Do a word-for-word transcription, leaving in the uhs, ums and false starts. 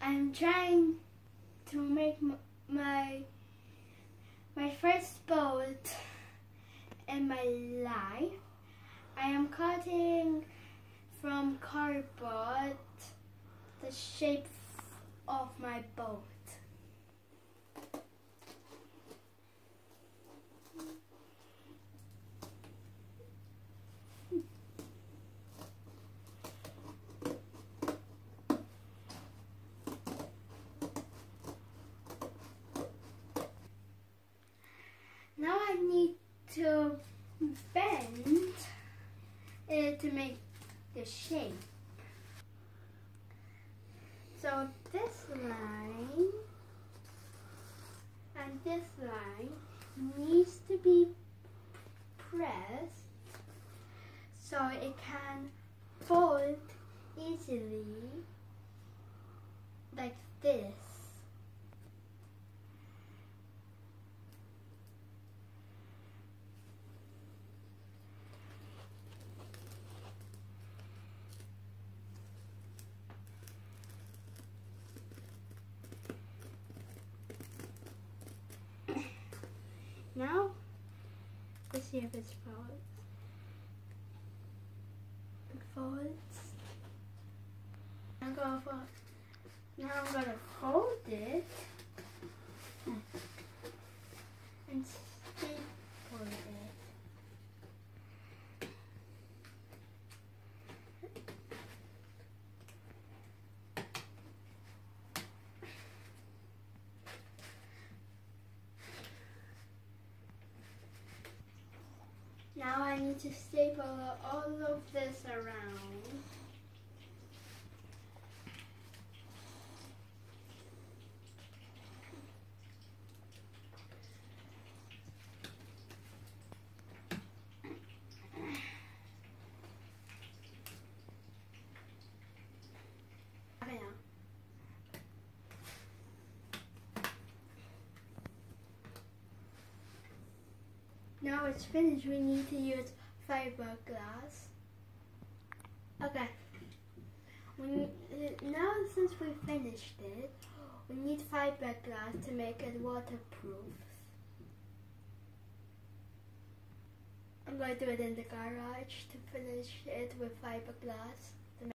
I'm trying to make m my my first boat in my life. I am cutting from cardboard the shape of my boat. Now I need to bend it to make the shape. So this line and this line needs to be pressed so it can fold easily like this. Now, let's see if it's folds. It folds. I'm gonna fold. Now I'm gonna fold it and staple it. Now I need to staple all of this around. Now it's finished, we need to use fiberglass. Okay. We need, now since we finished it, we need fiberglass to make it waterproof. I'm going to do it in the garage to finish it with fiberglass.